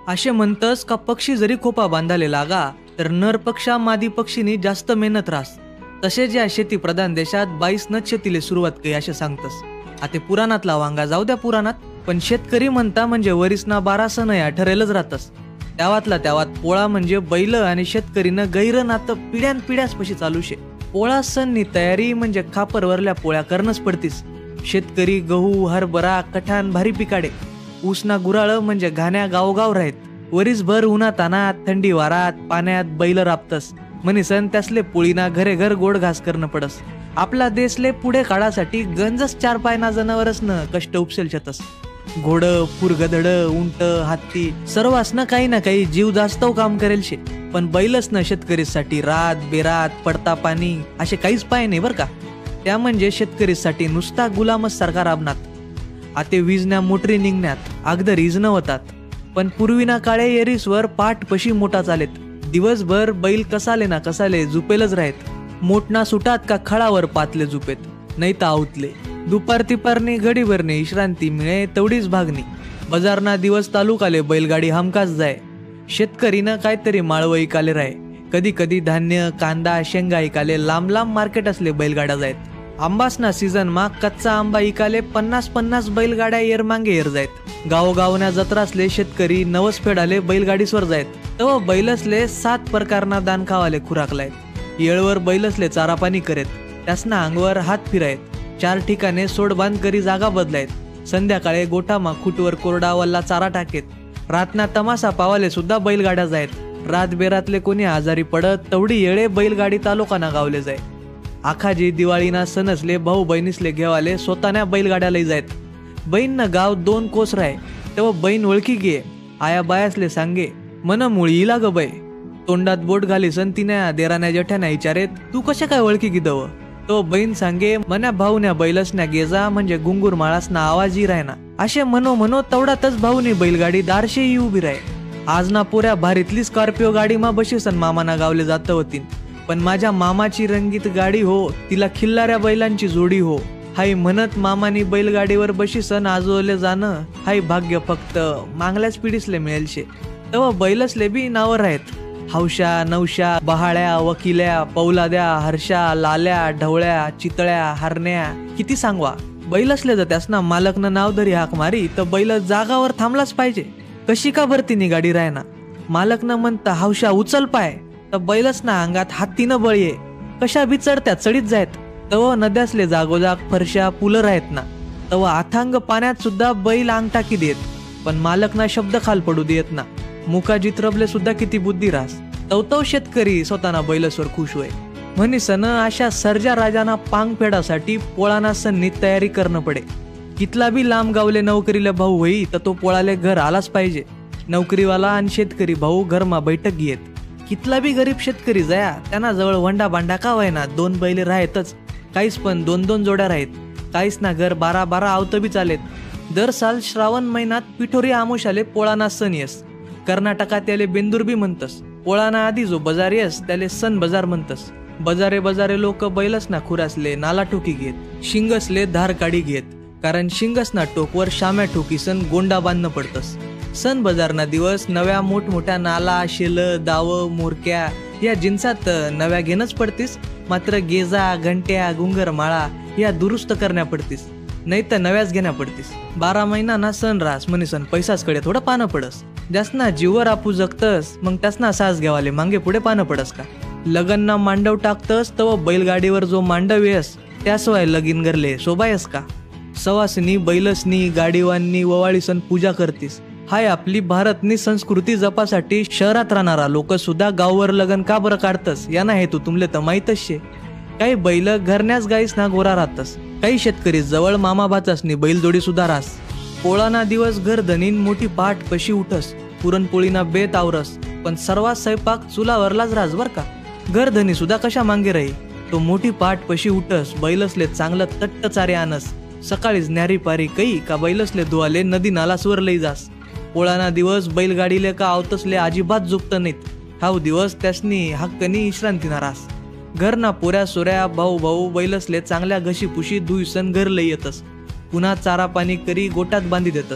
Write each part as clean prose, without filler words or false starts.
असे म्हणतस का पक्षी जरी खोपा बांधाले लागा तर नर पक्षा मादी पक्षीनी जास्त मेहनत रास. तसे ज्या शेती प्रधान देशात 22 न शेतीले सुरुवात काही असे सांगतस. आता पुराणातला वांगा जाऊ द्या पुराणात, पण शेतकरी म्हणता म्हणजे वरीसना 12 सण या ठरेलच राहतस. त्यावात पोळा म्हणजे बैल आणि शेतकरीनं गैर नातं पिढ्यान पिढ्यास पशी चालू शे. पोळा सणनी तयारी म्हणजे खापरवरल्या पोळ्या करणंच पडतीस. शेतकरी गहू हरभरा कठाण भारी पिकाडे. ऊसना गुराळ म्हणजे घाण्या गावगाव राहत. वरीसभर उन्हात अनात थंडी वारात पाण्यात बैल राबतस. म्हणीसन त्यासले पोळीना घरे घर गोड घास करणं पडस. आपला देशले पुढे काळासाठी गंजच 4 पायना जनावरसनं कष्ट उपसेल छतस. घोड पुरगधड उंट हत्ती सर्वांसनं काही ना काही जीव जास्तव काम करेल शे. पण बैलच न शेतकरीसाठी रात बेरात पडता पाणी असे काहीच पाय नाही बर का. त्या म्हणजे शेतकरीसाठी नुसता गुलामच सारखा राबनात. आता वीजण्या मोटरी निघण्यात अगदर इज न होतात. पण पूर्वीना काळे एरीसवर पाठ पशी मोठा चालेत. दिवसभर बैल कसाले ना कसाले झुपेलच राहत. मोठना सुटात का खळावर पातले झुपेत नाही तर आवतले. दुपार तिपारनी घडीभरने विश्रांती मिळे तेवढीच भागणी. बाजारना दिवस तालुकाले बैलगाडी हमकाच जाय. शेतकरीनं काहीतरी माळवं इकाले राहे. कधी कधी धान्य कांदा शेंगा इकाले लांब लांब मार्केट असले बैलगाड्या जायत. आंबासना सीझन मा कच्चा आंबा इकाले 50-50 बैलगाड्या येरमांगे येर जायत. गावोगावना जत्रासले शेतकरी नवस फेडाले बैलगाडीसवर जायत. तेव्हा बैलसले 7 प्रकारना दान खावाले खुराकलायत. येळवर बैलसले चारा पाणी करेत. त्यासना अंगवर हात फिरायत. 4 ठिकाणे सोडबांध करी जागा बदलायत. संध्याकाळी गोठामा खुटवर कोरडा वल्ला चारा टाकेत. रातना तमाशा पावाले सुद्धा बैलगाड्या जायत. रात बेरातले कोणी आजारी पडत तेवढी येळे बैलगाडी तालुकाना गावले जाय. आखाजी दिवाळीना सणसले भाऊ बहिणीसले घेवाले स्वतःना बैलगाड्या लई जायत. बहीण गाव 2 कोस राय. तेव्हा बहीण ओळखी घे आया बायासले सांगे मन मुळी इला ग बाई. तोंडात बोट घाली सन तिन्या देराण्या जेठ्याना विचारेत तू कशा काय ओळखी गिदव. तो बहीण सांगे मन्या भाऊन्या बैलसन्या गेजा म्हणजे गुंगूर माळासना आवाजी रायना. असे म्हणो तेवढ्यातच भाऊनी बैलगाडी दारशे ही उभी राय. आज ना पुऱ्या भारीतली स्कॉर्पिओ गाडी मा बशीसन मामाना गावले जात होती. पण माझ्या मामाची रंगीत गाडी हो तिला खिल्लाऱ्या बैलांची जोडी हो. हाय म्हणत मामानी बैलगाडीवर बशीसन आजोले जाणं हाय भाग्य फक्त मागल्याच पिढीसले मिळेल शे. तेव्हा बैलसले बी नावं आहेत. हौशा नवशा बहाळ्या वकिल्या पौलाद्या हर्षा लाल्या ढवळ्या चितळ्या हरण्या किती सांगवा. बैलसले जर त्यासना मालकनं नाव धरी हाक मारी तर बैल जागावर थांबलाच पाहिजे. कशी का भरतीनी गाडी रायना. मालकनं म्हणता हौशा उचल पाय तर बैलच ना अंगात हातीनं बळये. कशा बी चढत्या चढीत जायत. तव नद्यासले जागोजाग फरशा पुलं राहत ना. तव अथांग पाण्यात सुद्धा बैल अंग टाकी देत. पण मालकना शब्द खाल पडू देत ना. मुका जित्रबले सुद्धा किती बुद्धी रास. तवतव शेतकरी स्वतःना बैलसवर खुश होय. म्हणीसन अशा सर्जा राजाना पांग फेडासाठी पोळाना सणनी तयारी करणं पडे. कितला बी लांब गावले नोकरीला भाऊ होई तर तो पोळाले घर आलाच पाहिजे. नोकरीवाला आणि शेतकरी भाऊ घरमा बैठक घेत. कितला बी गरीब शेतकरी जया त्यांना जवळ वंडा बांडा का व्हायना 2 बैले राहतच. काहीच पण 2-2 जोड्या राहत. काहीच ना घर 12-12 आवत बी चालेत. दर साल श्रावण महिन्यात पिठोरी आमोशाले पोळाना सण येस. कर्नाटकात त्याले बेंदूर बी म्हणतस. पोळाना आधी जो बाजार येस त्याले सण बाजार म्हणतस. बाजारे लोक बैलसना खुरासले नाला टोकी घेत. शिंगसले धार काढी घेत. कारण शिंगसना टोकवर शाम्या ठोकीसन गोंडा बांधणं पडतस. सण बाजारना दिवस नव्या मोठमोठ्या नाला शेल दाव मोरक्या या जिन्सात नव्या घेणंच पडतीस. मात्र गेजा घंट्या गुंगर माळा या दुरुस्त करण्या पडतीस. नाही तर नव्याच घेण्या पडतीस. 12 महिना सण रास म्हणीसन पैसाच कडे थोडं पानं पडस. जास्तना जीवर आपू जगतस मग त्यासना सास घ्यावाले मागे पुढे पानं पडस का. लगनना मांडव टाकतस तव बैलगाडीवर जो मांडव येस त्यासवाय लगीन गरले शोभायस का. सवासनी बैलसनी गाडीवांनी ववाळीसन पूजा करतीस. हाय आपली भारतनी संस्कृती जपासाठी शहरात राहणारा लोक सुद्धा गाववर लगन का बरं काढतस याना हेतू तुमले तर माहीतच शे. काही बैल घरण्याच गाईस ना गोरा राहतस. काही शेतकरी जवळ मामा भाचासनी बैलजोडी सुद्धा रास. पोळाना दिवस घर धनीन मोठी पाठ पशी उठस. पुरणपोळीना बेत आवरस. पण सर्वात स्वयंपाक चुलावरलाच रास बर का. घर धनी सुद्धा कशा मागे राही. तो मोठी पाठ पशी उठस. बैलसले चांगलं तट्ट चारे आणस. सकाळीच न्यारी पारी कई का बैलसले धुवाले नदी नालासवर लई जास. पोळाना दिवस बैलगाडीले का आवतसले अजिबात झुकत नाहीत. हाव दिवस त्यासनी हक्कनी विश्रांतीना रास. घरना पोऱ्या सोऱ्या भाऊ बैलसले चांगल्या घशी पुशी धुईसन घर लई येतस. पुन्हा चारा पाणी करी गोटात बांधी देतस.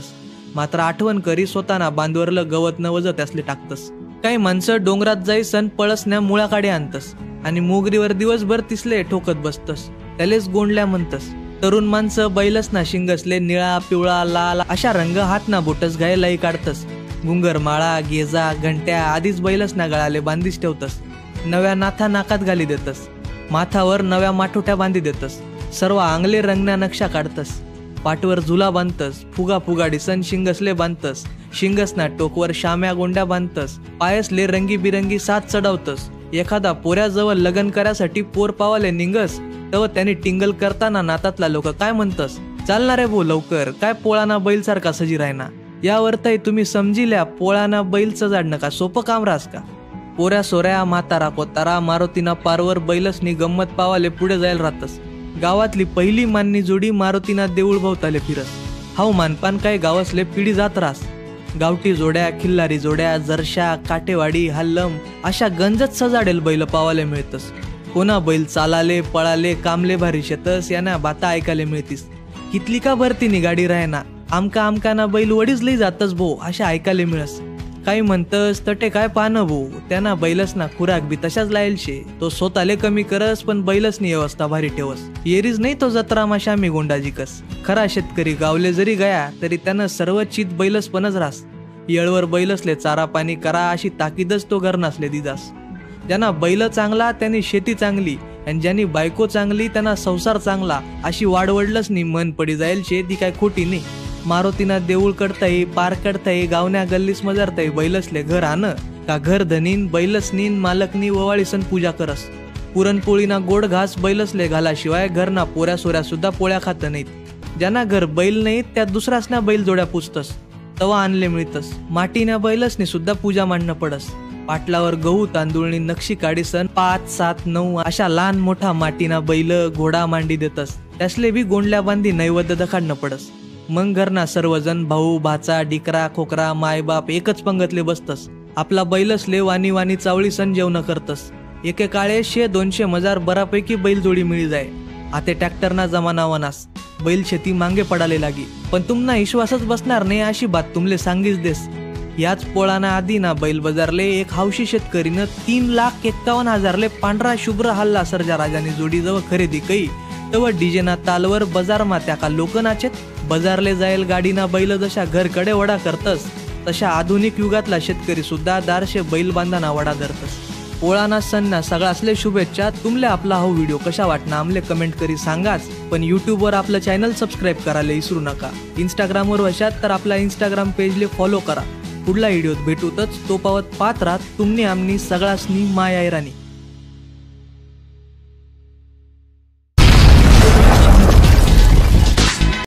मात्र आठवण करी स्वतःना बांधवरलं गवत न वज त्यासले टाकतस. काही माणसं डोंगरात जाई सण पळसण्या मुळाकाडे आणतस आणि मोगरीवर दिवसभर तिसले ठोकत बसतस, त्यालेच गोंडल्या म्हणतस. तरुण माणसं बैलसना शिंगसले निळा पिवळा लाल अशा रंग हात ना बोटस गायलाई काढतस. गुंगर माळा गेजा घंट्या आधीच बैलसना गळाले बांधीच ठेवतस. नव्या नाथा नाकात घाली देतस, माथावर नव्या माठोट्या बांधी देतस. सर्व आंगले रंगण्या नक्षा काढतस. पाठवर झुला बांधतस, फुगा फुगा डिसन शिंगसले बांधतस. शिंगसना टोकवर शाम्या गोंड्या बांधतस. पायसले रंगीबिरंगी साथ चढवतस. एखादा पोऱ्याजवळ लग्न करासाठी पोर पावाले निंगस तेव्हा त्यांनी टिंगल करताना नातातला लोक काय म्हणतस, चालणारे भो लवकर, काय पोळाना बैल सारखा सजी राहना. यावरतही तुम्ही समजिल्या पोळाना बैल सजाडणं का सोपं काम रास का. पोऱ्या सोऱ्या म्हातारा कोतारा मारुतीना पारवर बैलसनी गंमत पावाले पुढे जायला राहतस. गावातली पहिली माननी जोडी मारुतीना देऊळ भोवताले फिरस. हाव मानपान काय गावासले पिढी जात रास. गावठी जोड्या खिल्लारी जोड्या जरशा काटेवाडी हल्लम अशा गंजत सजाडेल बैल पावाले मिळतस. कोणा बैल चालाले पळाले कामले भारी शेतस यांना बाता ऐकायला मिळतीस. कितली का भरती नि गाडी राहना, आमका आमकाना बैल वडीच लई जातस भो अशा ऐकायला मिळस. काही म्हणतस तटे काय पानं भो, त्यांना बैलस ना खुराक बी तशाच लायल शे. तो स्वतःले कमी करस पण बैलसनी व्यवस्था भारी ठेवस. येरीज नाही तो जत्रा माशा मी गोंडाजी कस. खरा शेतकरी गावले जरी गया तरी त्यानं सर्व चित बैलस पणच रास. येळवर बैलसले चारा पाणी करा अशी ताकीदच तो घरनासले दिदास. ज्यांना बैल चांगला त्यांनी शेती चांगली आणि ज्यांनी बायको चांगली त्यांना संसार चांगला अशी वाडवडलंच नी मन पडी जाईल शे. ती काय खोटी नाही. मारुतीना देऊळ कडताई पार कडताई गावण्या गल्लीस मजारताई बैलसले घर आण का घर धनीन बैलसनीन मालकनी ववाळीसन पूजा करस. पुरणपोळीना गोड घास बैलसले घालाशिवाय घरना पोऱ्या सोऱ्या सुद्धा पोळ्या खात नाहीत. ज्यांना घर बैल नाहीत त्या दुसऱ्यासना बैल जोड्या पुजतस तवा आणले मिळतस. माटीना बैलसनी सुद्धा पूजा मांडणं पडस. पाटलावर गहू तांदूळनी नक्षी काढीसन 5, 7, 9 अशा लहान मोठा माटीना बैल घोडा मांडी देतस. त्यासले बी गोंडल्या बांधी नैवेद्य दखाडणं पडस. मग घरना सर्वजण भाऊ भाचा डिकरा खोकरा मायबाप एकच पंगतले बसतस. आपला बैलसले वानी वानी चावळी सण जेवण करतस. एके काळे 100-200 मजार बरापैकी बैल जोडी मिळी जाय. आता ट्रॅक्टरना जमाना वनास बैल शेती मांगे पडाले लागी. पण तुमना विश्वासच बसणार नाही अशी बात तुमले सांगीच देस. याच पोळाना आधी ना बैल बाजारले एक हौशी शेतकरीनं 3,51,000ले पांढरा शुभ्र हल्ला सर्जा राजानी जोडी जवळ खरेदी कई तेव्हा डीजेना तालवर बजारमा त्याका लोक नाचेत. बजारले जायल गाडीना बैल जशा घरकडे वडा करतस तशा आधुनिक युगातला शेतकरी सुद्धा दारशे बैल बांधाना वडा धरतस. पोळाना सणना सगळ्यासले शुभेच्छा. तुमले आपला हा व्हिडिओ कशा वाटना आमले कमेंट करी सांगाच. पण यूट्यूबवर आपलं चॅनल सबस्क्राईब करायला विसरू नका. इंस्टाग्रामवर वशात तर आपला इंस्टाग्राम पेजले फॉलो करा. पुढला व्हिडिओत भेटूतच. तो पावत पाहत राहत तुमनी आमनी सगळ्यासनी माय ऐराणी.